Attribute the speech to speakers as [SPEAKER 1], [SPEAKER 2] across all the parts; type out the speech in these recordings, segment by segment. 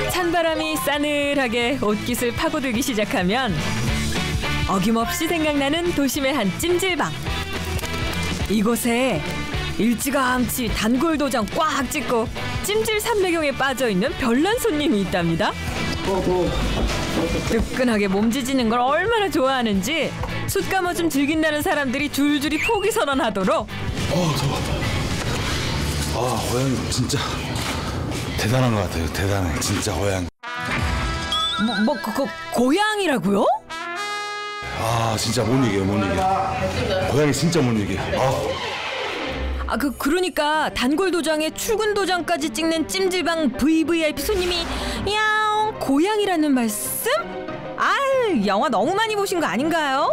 [SPEAKER 1] 찬바람이 싸늘하게 옷깃을 파고들기 시작하면 어김없이 생각나는 도심의 한 찜질방. 이곳에 일찌감치 단골 도장 꽉 찍고 찜질 삼매경에 빠져있는 별난 손님이 있답니다. 뜨끈하게 몸지지는 걸 얼마나 좋아하는지 숯가마좀 즐긴다는 사람들이 줄줄이 포기 선언하도록.
[SPEAKER 2] 더워. 호양 진짜 대단한 것 같아요. 대단해. 진짜 호양.
[SPEAKER 1] 고양이라고요?
[SPEAKER 2] 진짜 못 이겨요. 못 이겨. 고양이 진짜 못 이겨.
[SPEAKER 1] 그러니까 단골 도장에 출근 도장까지 찍는 찜질방 VVIP 손님이 야옹 고양이라는 말씀? 영화 너무 많이 보신 거 아닌가요?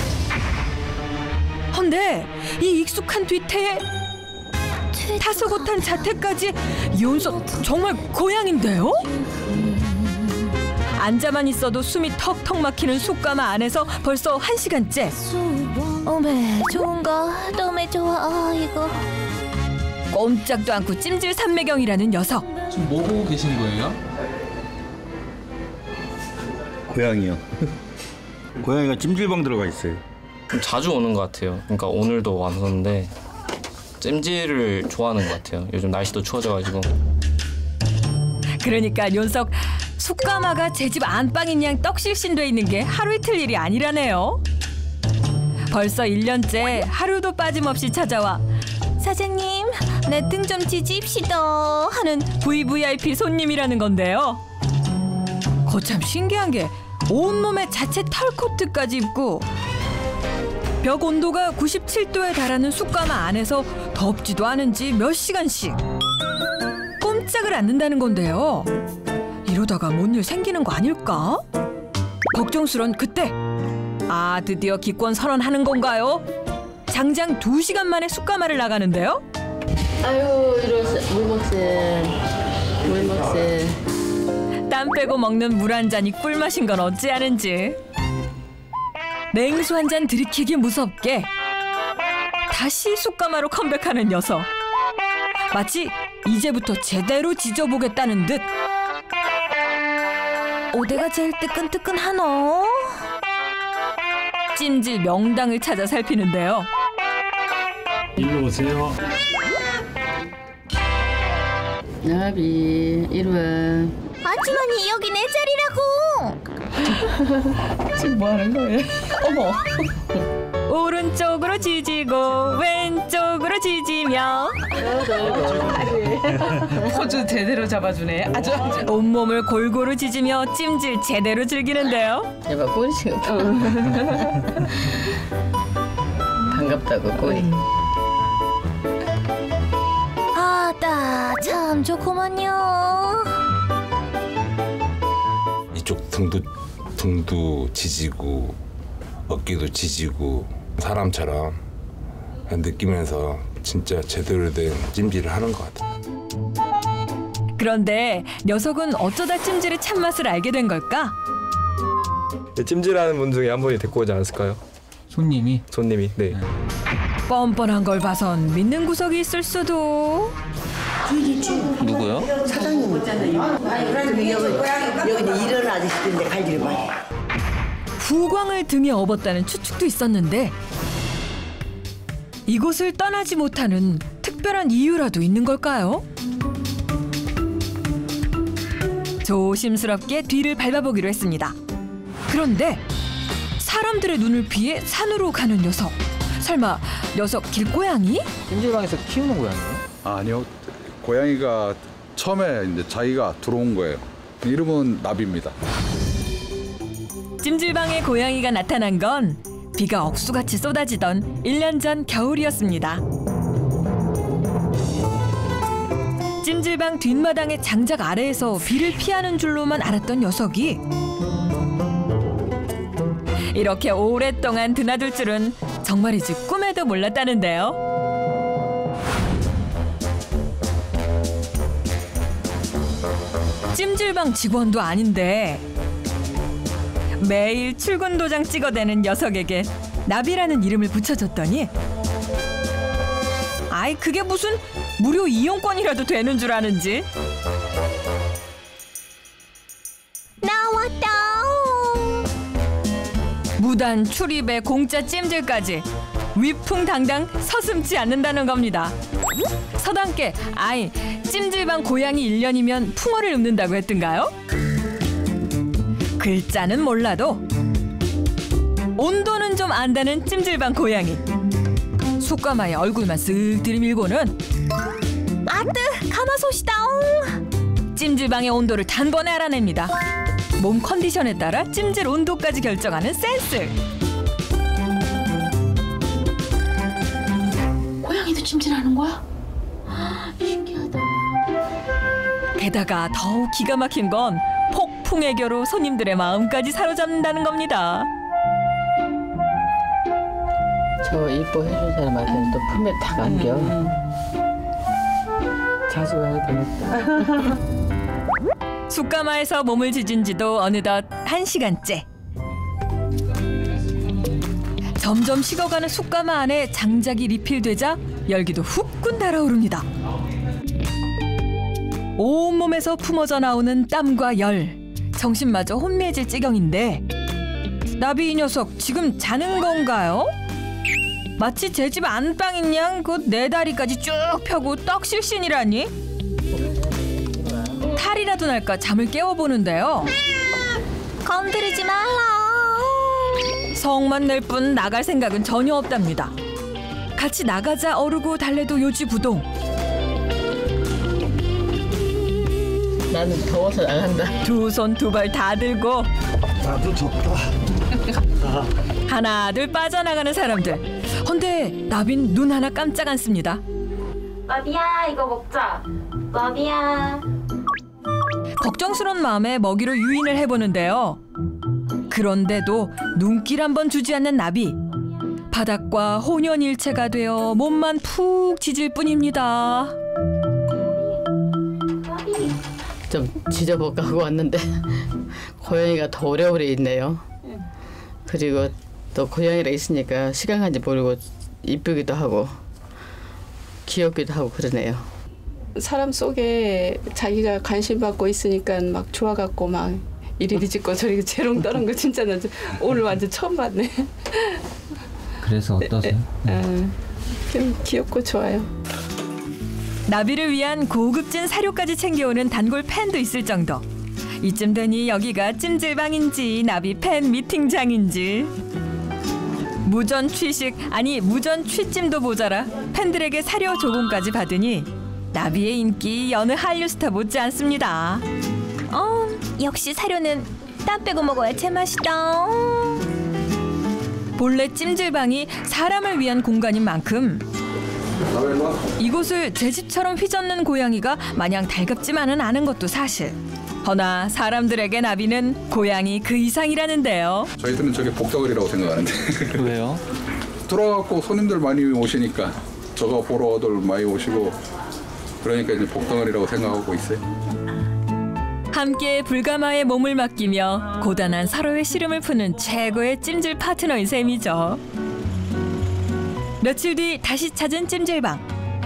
[SPEAKER 1] 헌데 이 익숙한 뒤태에 타소곳한 자태까지 연속 정말 고양인데요? 앉아만 있어도 숨이 턱턱 막히는 숯가마 안에서 벌써 1시간째.
[SPEAKER 3] 어메 좋은가? 너무 좋아. 이거
[SPEAKER 1] 꼼짝도 않고 찜질 삼매경이라는 녀석.
[SPEAKER 4] 지금 뭐 보고 계신 거예요?
[SPEAKER 2] 고양이요. 고양이가 찜질방 들어가 있어요.
[SPEAKER 5] 좀 자주 오는 것 같아요. 그러니까 오늘도 왔었는데 찜질을 좋아하는 것 같아요. 요즘 날씨도 추워져가지고.
[SPEAKER 1] 그러니까 뇽석 숯가마가 제 집 안방인 양 떡실신돼 있는 게 하루 이틀 일이 아니라네요. 벌써 1년째 하루도 빠짐없이 찾아와 사장님 내 등 좀 지집시다 하는 VVIP 손님이라는 건데요. 거참 신기한 게 온몸에 자체 털코트까지 입고 벽 온도가 97도에 달하는 숯가마 안에서 덥지도 않은지 몇 시간씩 꼼짝을 않는다는 건데요. 이러다가 뭔 일 생기는 거 아닐까? 걱정스런 그때 드디어 기권 선언하는 건가요? 장장 2시간 만에 숯가마를 나가는데요.
[SPEAKER 3] 아유 이러세 물 먹세.
[SPEAKER 1] 땀 빼고 먹는 물 한 잔이 꿀맛인 건 어찌하는지. 냉수 한 잔 들이키기 무섭게 다시 숯가마로 컴백하는 녀석. 마치 이제부터 제대로 지져보겠다는 듯. 어디가 제일 뜨끈뜨끈하노? 찜질 명당을 찾아 살피는데요.
[SPEAKER 4] 일로 오세요.
[SPEAKER 6] 나비 이리 와.
[SPEAKER 3] 아주머니 여기 내 자리라고.
[SPEAKER 6] 지금 뭐 하는 거예요? 어머.
[SPEAKER 1] 오른쪽으로 지지고 왼쪽으로 지지며
[SPEAKER 6] 포즈 제대로 잡아주네. 아주.
[SPEAKER 1] 온몸을 골고루 지지며 찜질 제대로 즐기는데요.
[SPEAKER 6] 제발 꼬리 지금. 반갑다고 꼬리.
[SPEAKER 3] 아따 참 좋구만요.
[SPEAKER 2] 이쪽 등도 지지고 어깨도 지지고 사람처럼 느끼면서 진짜 제대로 된 찜질을 하는 것 같아요.
[SPEAKER 1] 그런데 녀석은 어쩌다 찜질의 참맛을 알게 된 걸까?
[SPEAKER 7] 찜질하는 분 중에 한 분이 데리고 오지 않았을까요?
[SPEAKER 4] 손님이?
[SPEAKER 7] 손님이. 네.
[SPEAKER 1] 뻔뻔한 걸 봐선 믿는 구석이 있을 수도.
[SPEAKER 5] 누구요?
[SPEAKER 8] 여기는 이런 아저씨들인데 갈 일이 많아.
[SPEAKER 1] 후광을 등에 업었다는 추측도 있었는데 이곳을 떠나지 못하는 특별한 이유라도 있는 걸까요? 조심스럽게 뒤를 밟아보기로 했습니다. 그런데 사람들의 눈을 피해 산으로 가는 녀석. 설마 녀석 길고양이?
[SPEAKER 4] 찜질방에서 키우는 고양이요?
[SPEAKER 2] 아니요. 고양이가 처음에 이제 자기가 들어온 거예요. 이름은 나비입니다.
[SPEAKER 1] 찜질방에 고양이가 나타난 건 비가 억수같이 쏟아지던 1년 전 겨울이었습니다. 찜질방 뒷마당의 장작 아래에서 비를 피하는 줄로만 알았던 녀석이 이렇게 오랫동안 드나들 줄은 정말이지 꿈에도 몰랐다는데요. 찜질방 직원도 아닌데 매일 출근 도장 찍어대는 녀석에게 나비라는 이름을 붙여줬더니 그게 무슨 무료 이용권이라도 되는 줄 아는지 무단 출입에 공짜 찜질까지 위풍당당 서슴지 않는다는 겁니다. 서당께 아이 찜질방 고양이 1년이면 풍어를 읊는다고 했던가요? 글자는 몰라도 온도는 좀 안다는 찜질방 고양이. 숯가마에 얼굴만 쓱 들이밀고는 아뜨 가마솥이다옹. 찜질방의 온도를 단번에 알아냅니다. 몸 컨디션에 따라 찜질 온도까지 결정하는 센스.
[SPEAKER 3] 고양이도 찜질하는 거야? 신기하다.
[SPEAKER 1] 게다가 더욱 기가 막힌 건 폭풍 애교로 손님들의 마음까지 사로잡는다는 겁니다.
[SPEAKER 6] 저 이뻐해준 사람한테는 또 품에 탁 안겨. 자주 가야 되겠다.
[SPEAKER 1] 숯가마에서 몸을 지진 지도 어느덧 1시간째. 점점 식어가는 숯가마 안에 장작이 리필되자 열기도 후끈 달아오릅니다. 온몸에서 품어져 나오는 땀과 열, 정신마저 혼미해질 지경인데 나비 이 녀석 지금 자는 건가요? 마치 제 집 안방인 양 그 네 다리까지 쭉 펴고 떡실신이라니? 탈이라도 날까 잠을 깨워보는데요.
[SPEAKER 3] 건드리지 말라.
[SPEAKER 1] 성만 낼 뿐 나갈 생각은 전혀 없답니다. 같이 나가자 어르고 달래도 요지부동.
[SPEAKER 6] 나는 더워서 나간다.
[SPEAKER 1] 두 손 두 발 다 들고
[SPEAKER 9] 나도 덥다.
[SPEAKER 1] 하나 둘 빠져나가는 사람들. 헌데 나빈 눈 하나 깜짝 않습니다.
[SPEAKER 3] 나비야 이거 먹자. 나비야.
[SPEAKER 1] 걱정스러운 마음에 먹이로 유인을 해보는데요. 그런데도 눈길 한번 주지 않는 나비. 바닥과 혼연일체가 되어 몸만 푹 지질 뿐입니다.
[SPEAKER 6] 좀 지져볼까 하고 왔는데 고양이가 더 오래오래 있네요. 그리고 또 고양이가 있으니까 시간 간지 모르고 이쁘기도 하고 귀엽기도 하고 그러네요.
[SPEAKER 10] 사람 속에 자기가 관심 받고 있으니까 막 좋아갖고 막 이리리 짓고 저리 재롱 떠는 거 진짜 나 오늘 완전 처음 봤네.
[SPEAKER 4] 그래서 어떠세요?
[SPEAKER 10] 좀 귀엽고 좋아요.
[SPEAKER 1] 나비를 위한 고급진 사료까지 챙겨오는 단골 팬도 있을 정도. 이쯤 되니 여기가 찜질방인지 나비 팬 미팅장인지. 무전 취식 아니 무전 취찜도 모자라 팬들에게 사료 조공까지 받으니 나비의 인기 여느 한류 스타 못지 않습니다.
[SPEAKER 3] 역시 사료는 땀 빼고 먹어야 제맛이다.
[SPEAKER 1] 본래 찜질방이 사람을 위한 공간인 만큼 이곳을 제 집처럼 휘젓는 고양이가 마냥 달갑지만은 않은 것도 사실. 허나 사람들에게 나비는 고양이 그 이상이라는데요.
[SPEAKER 2] 저희들은 저게 복덩어리라고 생각하는데.
[SPEAKER 4] 왜요?
[SPEAKER 2] 들어와갖고 손님들 많이 오시니까 저거 보러들 많이 오시고 그러니까 이제 복덩어리라고 생각하고 있어요.
[SPEAKER 1] 함께 불가마에 몸을 맡기며 고단한 서로의 시름을 푸는 최고의 찜질 파트너인 셈이죠. 며칠 뒤 다시 찾은 찜질방.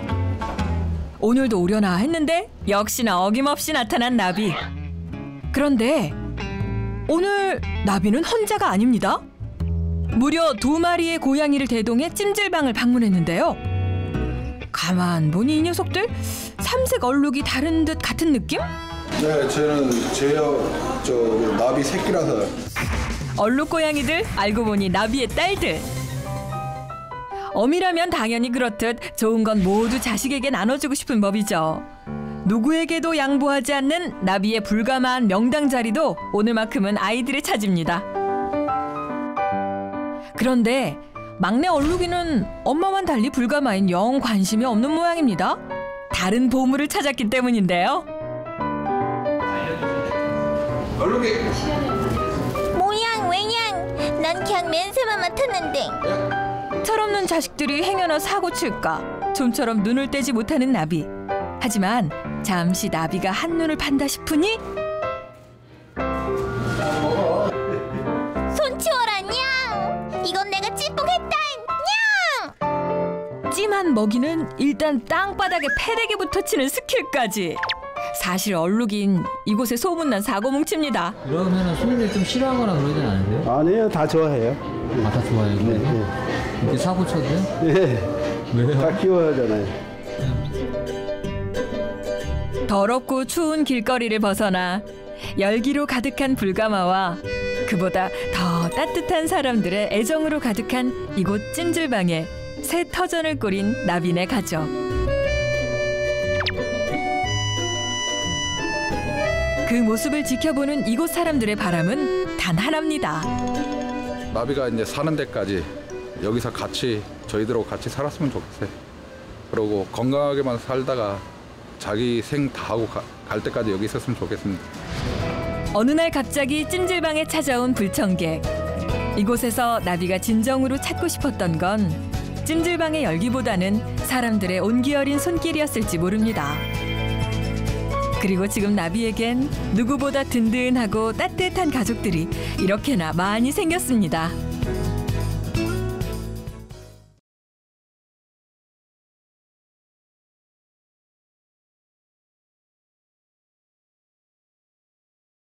[SPEAKER 1] 오늘도 오려나 했는데 역시나 어김없이 나타난 나비. 그런데 오늘 나비는 혼자가 아닙니다. 무려 2마리의 고양이를 대동해 찜질방을 방문했는데요. 가만 보니 이 녀석들 삼색 얼룩이 다른 듯 같은 느낌?
[SPEAKER 9] 네, 저는 저 나비 새끼라서.
[SPEAKER 1] 얼룩 고양이들 알고 보니 나비의 딸들. 어미라면 당연히 그렇듯 좋은 건 모두 자식에게 나눠주고 싶은 법이죠. 누구에게도 양보하지 않는 나비의 불가마한 명당 자리도 오늘만큼은 아이들의 차지입니다. 그런데 막내 얼룩이는 엄마와는 달리 불가마엔 영 관심이 없는 모양입니다. 다른 보물을 찾았기 때문인데요.
[SPEAKER 2] 얼룩이.
[SPEAKER 3] 모양 외양. 난 그냥 맨새만 맡았는데.
[SPEAKER 1] 철없는 자식들이 행여나 사고 칠까 좀처럼 눈을 떼지 못하는 나비. 하지만 잠시 나비가 한눈을 판다 싶으니
[SPEAKER 3] 손 치워라 냥. 이건 내가 찌뽕했다 냥.
[SPEAKER 1] 찜한 먹이는 일단 땅바닥에 패대기부터 치는 스킬까지. 사실 얼룩인 이곳의 소문난 사고뭉치입니다.
[SPEAKER 4] 그러면 손님들이 좀 싫어하거나 그러진 않으세요?
[SPEAKER 11] 아니에요, 다 좋아해요.
[SPEAKER 4] 아, 다 좋아해요?
[SPEAKER 11] 네, 네.
[SPEAKER 4] 이렇게 사고 쳐도요?
[SPEAKER 11] 네.
[SPEAKER 4] 왜요?
[SPEAKER 11] 다 키워야 하잖아요.
[SPEAKER 1] 더럽고 추운 길거리를 벗어나 열기로 가득한 불가마와 그보다 더 따뜻한 사람들의 애정으로 가득한 이곳 찜질방에 새 터전을 꾸린 나빈의 가족. 그 모습을 지켜보는 이곳 사람들의 바람은 단 하나입니다.
[SPEAKER 2] 나비가 이제 사는 데까지 여기서 같이 저희들하고 같이 살았으면 좋겠어요. 그리고 건강하게만 살다가 자기 생 다 하고 갈 때까지 여기 있었으면 좋겠습니다.
[SPEAKER 1] 어느 날 갑자기 찜질방에 찾아온 불청객. 이곳에서 나비가 진정으로 찾고 싶었던 건 찜질방의 열기보다는 사람들의 온기 어린 손길이었을지 모릅니다. 그리고 지금 나비에겐 누구보다 든든하고 따뜻한 가족들이 이렇게나 많이 생겼습니다.